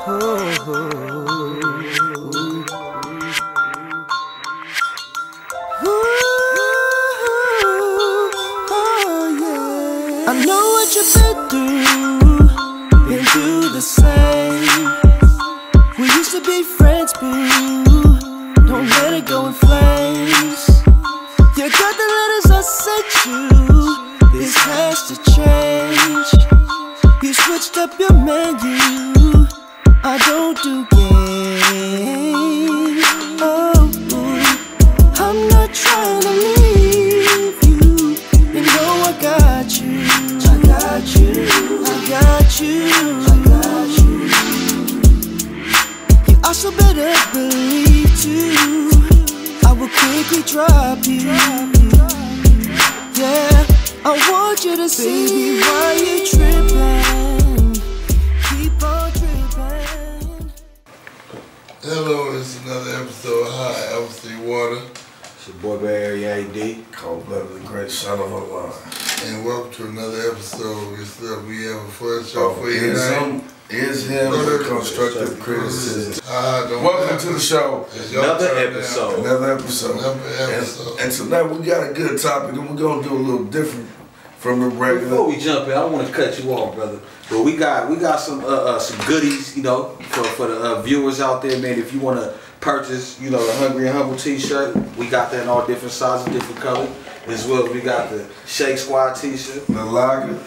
I know what you've been through the same. We used to be friends, boo. Don't let it go in flames. You got the letters I sent you. This has to change. You switched up your menu. I don't do games. Oh, I'm not trying to leave you. You know I got you. I got you. I got you. I got you. You also better believe too, I will quickly drop you. Yeah, I want you to see why you tripping. Keep on tripping. Hello, it's another episode. Hi, I'm Steve Water. It's your boy Barry AD. Cold-blooded, the great son of a line. And welcome to another episode of your stuff. We have a fun show for you tonight. Is him with constructive criticism. Welcome to the show. Another episode. Another episode. And tonight we got a good topic, and we're gonna do a little different from the regular. Before we jump in, I don't want to cut you off, brother. But we got some goodies, you know, for the viewers out there, man. If you want to purchase, you know, the Hungry and Humble T-shirt, we got that in all different sizes, different colors. As well as we got the Shake Squad T-shirt. The Lager.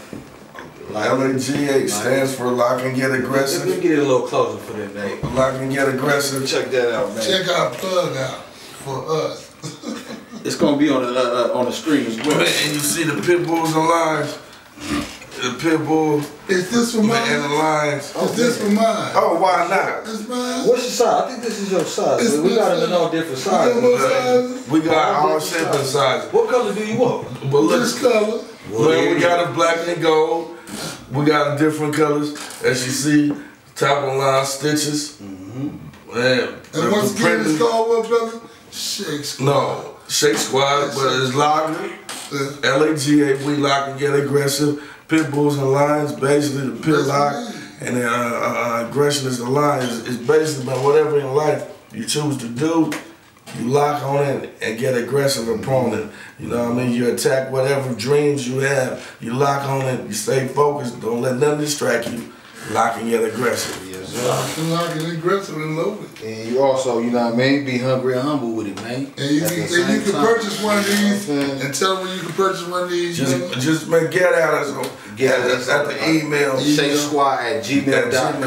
LAGA stands for Lock and Get Aggressive. Let me get it a little closer for that, man. Lock and Get Aggressive. Check that out, man. Check our plug out for us. It's gonna be on the stream as well. And you see the pit bulls and lines. The pit bull. Is this for mine? And the lines. Is this for mine? Oh, why not? This mine? What's your size? I think this is your size. We got it in all different sizes. We got all different sizes. What color do you want? But look, This color. well, we got a black and gold. We got different colors, as you see, top of line stitches. And once again, it's called what, brother? Shake Squad. No, Shake Squad, but it's Lager. LAGA, we lock and get aggressive. Pit bulls and lions, basically the pit lock, and then aggression is the line. It's basically about whatever in life you choose to do. You lock on it and get aggressive upon it. You know what I mean? You attack whatever dreams you have. You lock on it, you stay focused, don't let nothing distract you. Lock and get aggressive. Yes, Lock and aggressive and loaded. And you also, you know what I mean, be hungry and humble with it, man. And you can purchase one of these and tell them where you can purchase one of these. Just man, get at us at the email. ShakeSquad@gmail.com.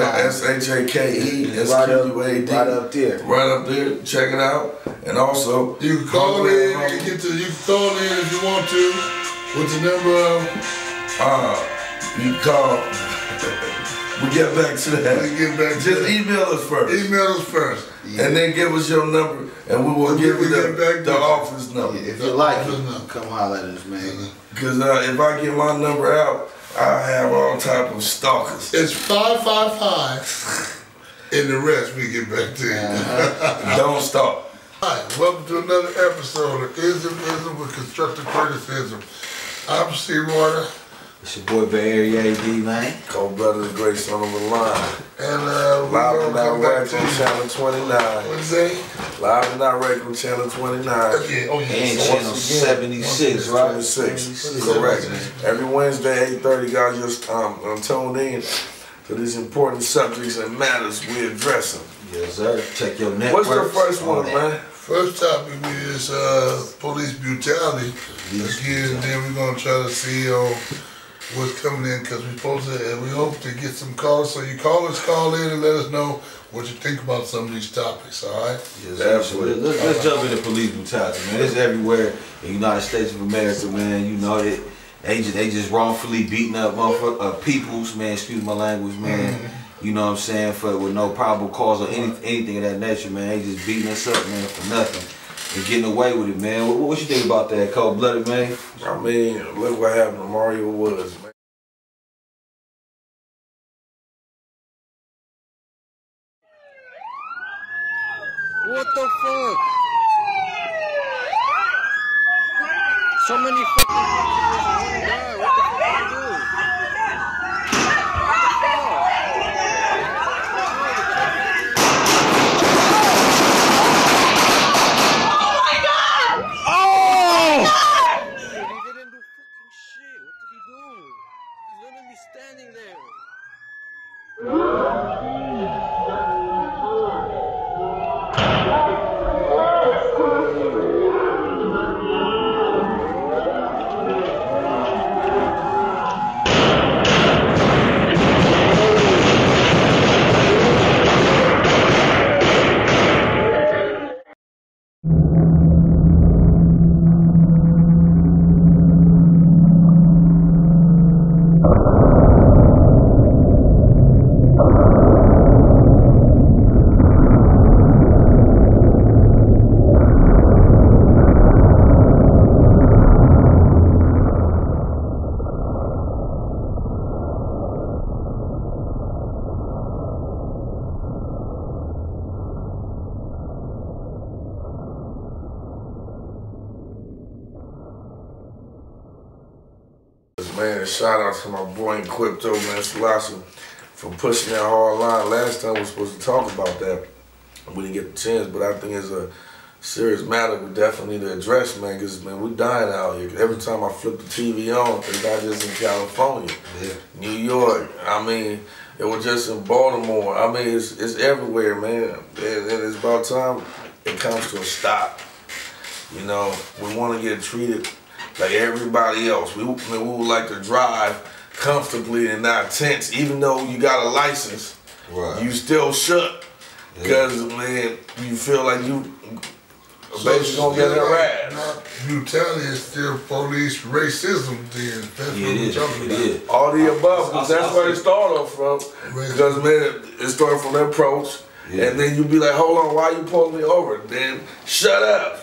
SHAKE. Right up there. Right up there. Check it out. And also you can call in. You can call in if you want to. What's the number? You call. We get back to that. Just email us first. Email us first. Yeah. And then give us your number, and we will give you the office number. Yeah, if you like it, come holler at us, man. Because if I get my number out, I have all type of stalkers. It's 555, and the rest we get back to you. Don't stop. Hi, welcome to another episode of Ism with Constructive Criticism. I'm Steve Water. It's your boy Barry AD, man. Cold-blooded, the great son of a line. And Live and direct on Channel 29. What's that? Live and direct on Channel 29. And Channel 76, right? 76. Correct. Every Wednesday, 8:30, guys, just tune in to these important subjects and matters we address them. Yes, sir. Check your network. What's the first one, man? First topic is police brutality. Again, then we're going to try to see what's coming in, because we're supposed to, and we hope to get some calls. So you call in and let us know what you think about some of these topics, all right? Yes, absolutely. Let's jump into police brutality, man. It's everywhere in the United States of America, man. You know that they just wrongfully beating up peoples, man. Excuse my language, man. You know what I'm saying? With no probable cause or anything of that nature, man. They just beating us up, man, for nothing. And getting away with it, man. What you think about that, Cold-blooded, man? I mean, look what happened to Mario Woods, man. What the fuck? So many fucking people die. What the fuck do you do? man. Shout out to my boy in Crypto, man, Selassie, for pushing that hard line. Last time we were supposed to talk about that. We didn't get the chance, but I think it's a serious matter we definitely need to address, man, because, man, we dying out here. Every time I flip the TV on, it's not just in California, New York, I mean, it was just in Baltimore. I mean, it's everywhere, man, and it's about time it comes to a stop. You know, we want to get treated like everybody else. We would like to drive comfortably and not tense. Even though you got a license, you still shook. Because, man, you feel like you basically gonna get harassed. Brutality is still police racism then. That's what we're talking about. All the above, because that's where it started off from. Because, man, it started from the approach. And then you be like, hold on, why you pulling me over? Then shut up.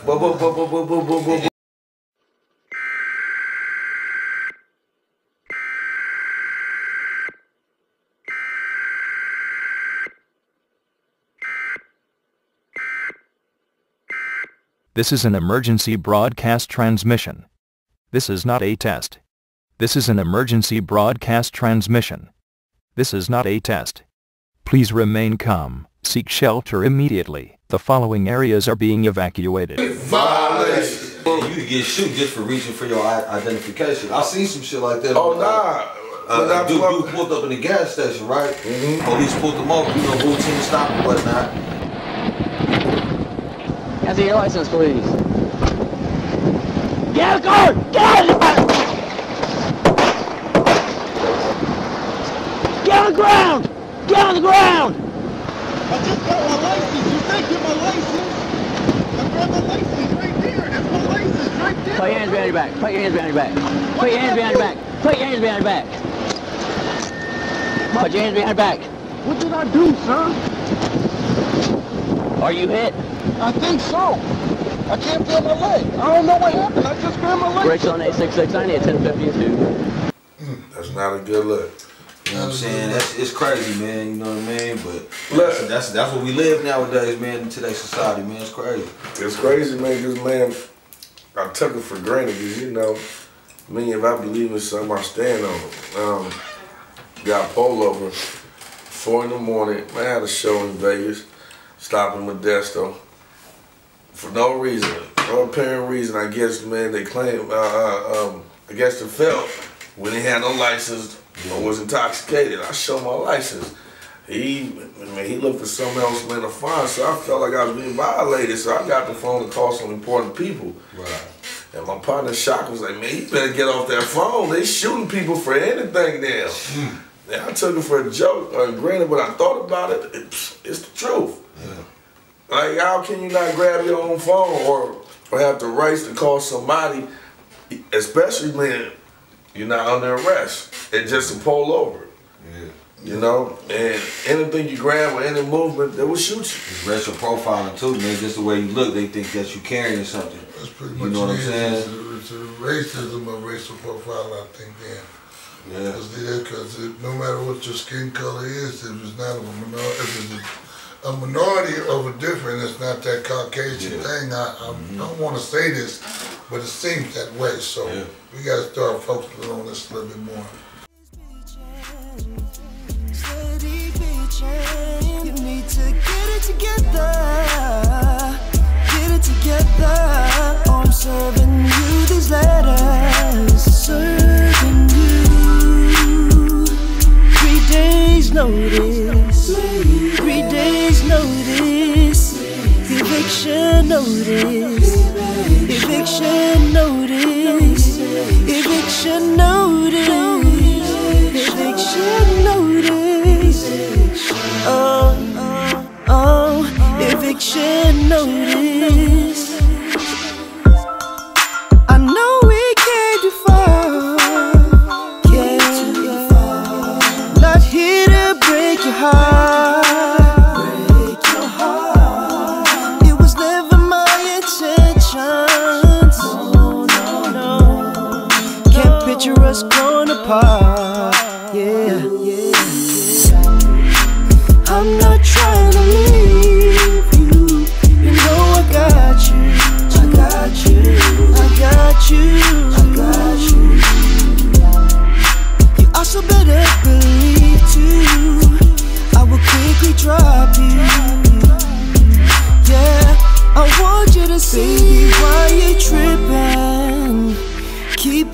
This is an emergency broadcast transmission. This is not a test. This is an emergency broadcast transmission. This is not a test. Please remain calm. Seek shelter immediately. The following areas are being evacuated. Violation. You can get shoot just for reaching for your identification. I seen some shit like that. Oh, nah. Dude pulled up in the gas station, right? Police pulled them over, you know, routine stop and whatnot. Can I see your license, please? Get out of the car! Get out of the car! Get on the ground! Get on the ground! I just got my license. You think you're my license? I grabbed my license right there. That's my license right there. Put your hands behind your back. Put your hands behind your back. Put your hands behind your back. Put your hands behind your back. Put your hands behind your back. What did I do, sir? Are you hit? I think so. I can't feel my leg. I don't know what happened. I just grabbed my leg. Brakes on 866. I need a 1052. That's not a good look. You know what I'm saying? It's crazy, man. You know what I mean? But that's what we live nowadays, man. In today's society, man. It's crazy. It's crazy, man. Because, man, I took it for granted. Because, you know, me, if I believe in something, I stand on it. Got pulled over 4 in the morning. Man, I had a show in Vegas. Stopped in Modesto. For no reason, no apparent reason, I guess, man, they claim, I guess they felt when they had no license or was intoxicated. I showed my license. He looked for something else, man, to find, so I felt like I was being violated, so I got the phone to call some important people. Right. And my partner Shock was like, man, you better get off that phone. They shooting people for anything now. And I took it for a joke, granted, but I thought about it, it's the truth. Yeah. Like, how can you not grab your own phone or have the rights to call somebody, especially when you're not under arrest, and just to pull over? Yeah. You know? And anything you grab or any movement, they will shoot you. It's racial profiling too, man. Just the way you look, they think that you carrying something. That's pretty much You know what I'm saying? It's a racism or racial profile, I think, yeah. Yeah. Because no matter what your skin color is, if it's not a minority of a different, it's not that Caucasian thing. I don't want to say this, but it seems that way. So we got to start focusing on this a little bit more. You need to get it together. Get it together. Oh, I'm serving you these letters. Serving you. 3 days notice. 3 days notice. Eviction notice. Eviction notice. Eviction notice. Eviction notice. Oh, eviction notice.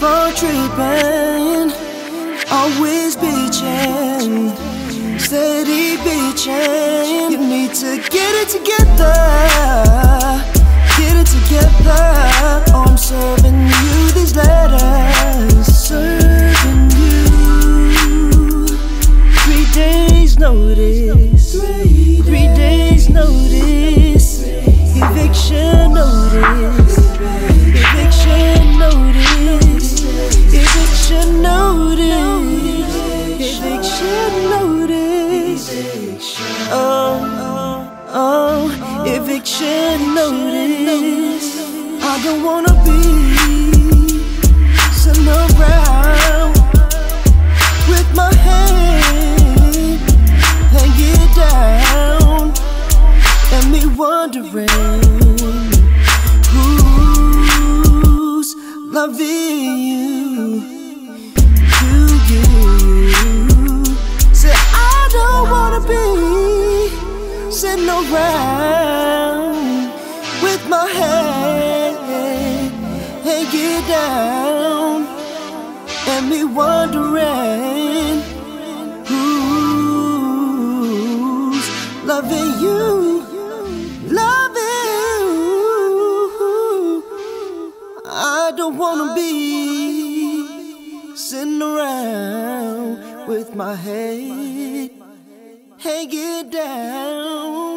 on tripping, always bitching, steady bitching. You need to get it together, get it together. Oh, I'm serving you these letters, serving you. 3 days notice, 3 days notice, eviction notice, eviction notice, eviction notice, eviction notice. Oh, eviction notice. I don't wanna be sitting around with my head hanging down and me wondering who's loving you. Do you? Say I don't wanna be sitting around with my head hanging down and me wondering who's loving you, loving you. I don't wanna be sitting around with my head hanging down